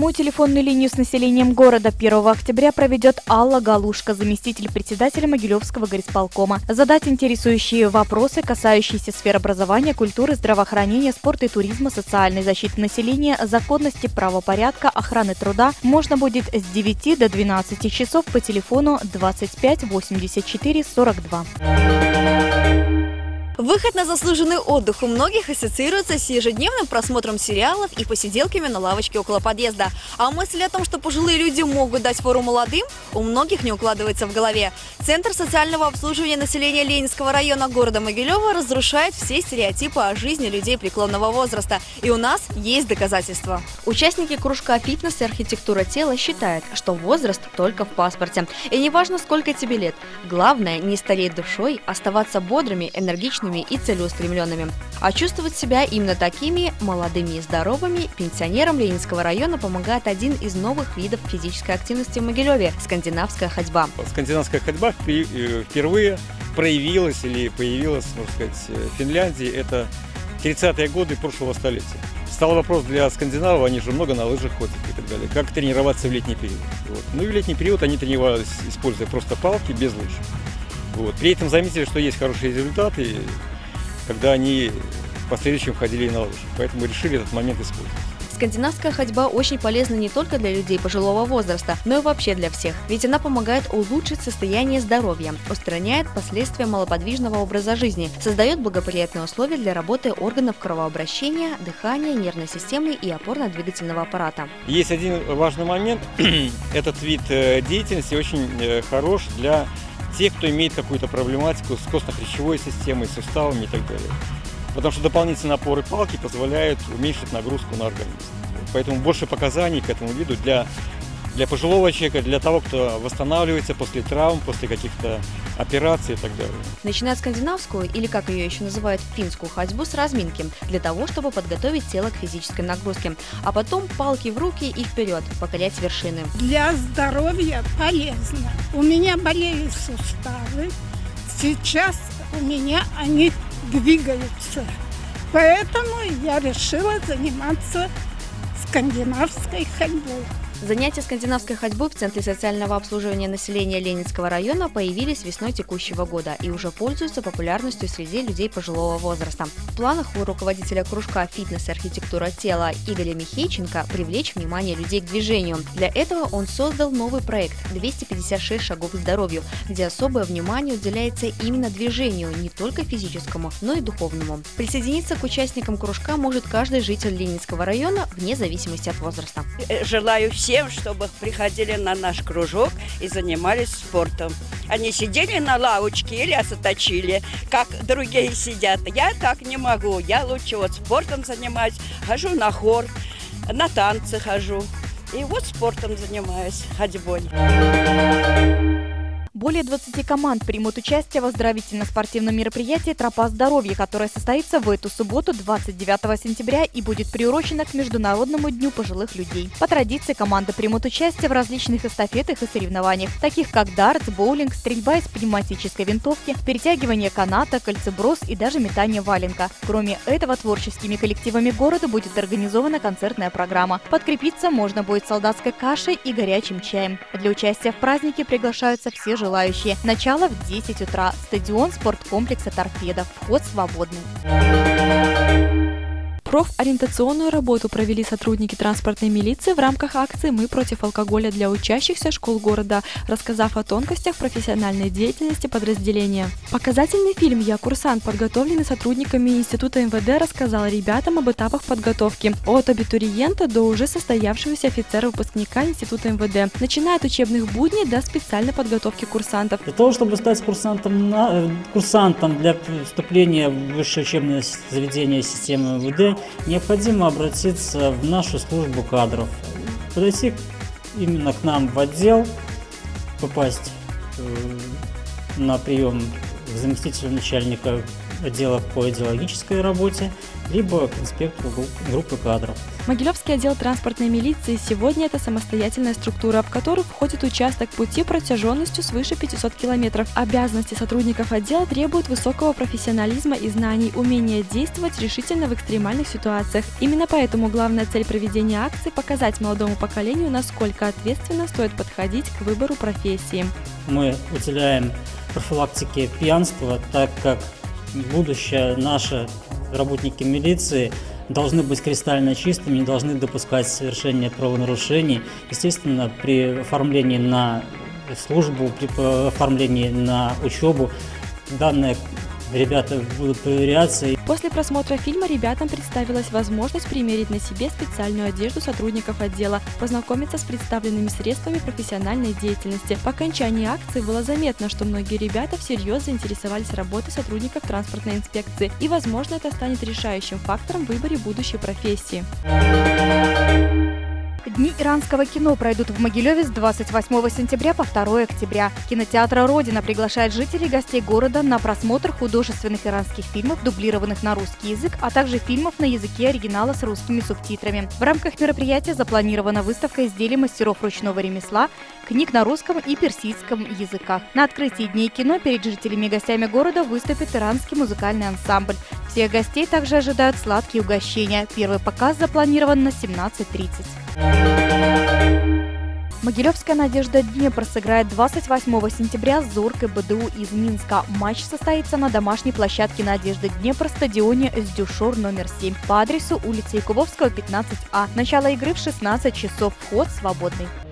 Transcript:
Прямую телефонную линию с населением города 1 октября проведет Алла Галушка, заместитель председателя Могилевского горисполкома. Задать интересующие вопросы, касающиеся сфер образования, культуры, здравоохранения, спорта и туризма, социальной защиты населения, законности, правопорядка, охраны труда можно будет с 9 до 12 часов по телефону 25 84 42. Выход на заслуженный отдых у многих ассоциируется с ежедневным просмотром сериалов и посиделками на лавочке около подъезда. А мысль о том, что пожилые люди могут дать фору молодым, у многих не укладывается в голове. Центр социального обслуживания населения Ленинского района города Могилева разрушает все стереотипы о жизни людей преклонного возраста. И у нас есть доказательства. Участники кружка «Фитнес и архитектура тела» считают, что возраст только в паспорте. И неважно, сколько тебе лет. Главное, не стареть душой, оставаться бодрыми, энергичными и целеустремленными. А чувствовать себя именно такими молодыми и здоровыми пенсионерам Ленинского района помогает один из новых видов физической активности в Могилеве – скандинавская ходьба. Скандинавская ходьба впервые проявилась или появилась, можно сказать, в Финляндии. Это 30-е годы прошлого столетия. Стал вопрос для скандинавов, они же много на лыжах ходят и так далее. Как тренироваться в летний период? Вот. Ну и в летний период они тренировались, используя просто палки без лыж. Вот. При этом заметили, что есть хорошие результаты, когда они в последующем ходили на лыжах. Поэтому решили этот момент использовать. Скандинавская ходьба очень полезна не только для людей пожилого возраста, но и вообще для всех. Ведь она помогает улучшить состояние здоровья, устраняет последствия малоподвижного образа жизни, создает благоприятные условия для работы органов кровообращения, дыхания, нервной системы и опорно-двигательного аппарата. Есть один важный момент. Этот вид деятельности очень хорош для тех, кто имеет какую-то проблематику с костно-хрящевой системой, суставами и так далее. Потому что дополнительные опоры палки позволяют уменьшить нагрузку на организм. Поэтому больше показаний к этому виду для пожилого человека, для того, кто восстанавливается после травм, после каких-то операций и так далее. Начинают скандинавскую, или как ее еще называют, финскую ходьбу с разминки, для того, чтобы подготовить тело к физической нагрузке. А потом палки в руки и вперед, покорять вершины. Для здоровья полезно. У меня болели суставы, сейчас у меня они двигаются. Поэтому я решила заниматься скандинавской ходьбой. Занятия скандинавской ходьбой в Центре социального обслуживания населения Ленинского района появились весной текущего года и уже пользуются популярностью среди людей пожилого возраста. В планах у руководителя кружка «Фитнес и архитектура тела» Игоря Михейченко привлечь внимание людей к движению. Для этого он создал новый проект «256 шагов к здоровью», где особое внимание уделяется именно движению, не только физическому, но и духовному. Присоединиться к участникам кружка может каждый житель Ленинского района вне зависимости от возраста. Желаю всем, чтобы приходили на наш кружок и занимались спортом. Они сидели на лавочке или точили, как другие сидят. Я так не могу. Я лучше вот спортом занимаюсь, хожу на хор, на танцы хожу. И вот спортом занимаюсь, ходьбой. Более 20 команд примут участие в оздоровительно-спортивном мероприятии «Тропа здоровья», которое состоится в эту субботу, 29 сентября, и будет приурочено к Международному дню пожилых людей. По традиции команды примут участие в различных эстафетах и соревнованиях, таких как дартс, боулинг, стрельба из пневматической винтовки, перетягивание каната, кольцеброс и даже метание валенка. Кроме этого, творческими коллективами города будет организована концертная программа. Подкрепиться можно будет солдатской кашей и горячим чаем. Для участия в празднике приглашаются все желающие. Начало в 10 утра. Стадион спорткомплекса «Торпедо». Вход свободный. Профориентационную работу провели сотрудники транспортной милиции в рамках акции «Мы против алкоголя» для учащихся школ города, рассказав о тонкостях профессиональной деятельности подразделения. Показательный фильм «Я курсант», подготовленный сотрудниками Института МВД, рассказал ребятам об этапах подготовки от абитуриента до уже состоявшегося офицера-выпускника Института МВД, начиная от учебных будней до специальной подготовки курсантов. Для того, чтобы стать курсантом для вступления в высшее учебное заведение системы МВД, необходимо обратиться в нашу службу кадров, подойти именно к нам в отдел, попасть на прием к заместителю начальника отдела по идеологической работе, либо к инспектору группы кадров. Могилевский отдел транспортной милиции сегодня – это самостоятельная структура, в которую входит участок пути протяженностью свыше 500 километров. Обязанности сотрудников отдела требуют высокого профессионализма и знаний, умения действовать решительно в экстремальных ситуациях. Именно поэтому главная цель проведения акции – показать молодому поколению, насколько ответственно стоит подходить к выбору профессии. Мы уделяем профилактике пьянства, так как будущее наши работники милиции должны быть кристально чистыми, не должны допускать совершения правонарушений. Естественно, при оформлении на службу, при оформлении на учебу данные ребята будут проверяться. После просмотра фильма ребятам представилась возможность примерить на себе специальную одежду сотрудников отдела, познакомиться с представленными средствами профессиональной деятельности. По окончании акции было заметно, что многие ребята всерьез заинтересовались работой сотрудников транспортной инспекции, и, возможно, это станет решающим фактором в выборе будущей профессии. Дни иранского кино пройдут в Могилеве с 28 сентября по 2 октября. Кинотеатр «Родина» приглашает жителей и гостей города на просмотр художественных иранских фильмов, дублированных на русский язык, а также фильмов на языке оригинала с русскими субтитрами. В рамках мероприятия запланирована выставка изделий мастеров ручного ремесла, книг на русском и персидском языках. На открытии Дней кино перед жителями и гостями города выступит иранский музыкальный ансамбль. Всех гостей также ожидают сладкие угощения. Первый показ запланирован на 17:30. Могилевская «Надежда Днепр» сыграет 28 сентября с «Зоркой» БДУ из Минска. Матч состоится на домашней площадке «Надежды Днепр» стадионе «Сдюшор» номер 7 по адресу улица Якубовского, 15А. Начало игры в 16 часов. Вход свободный.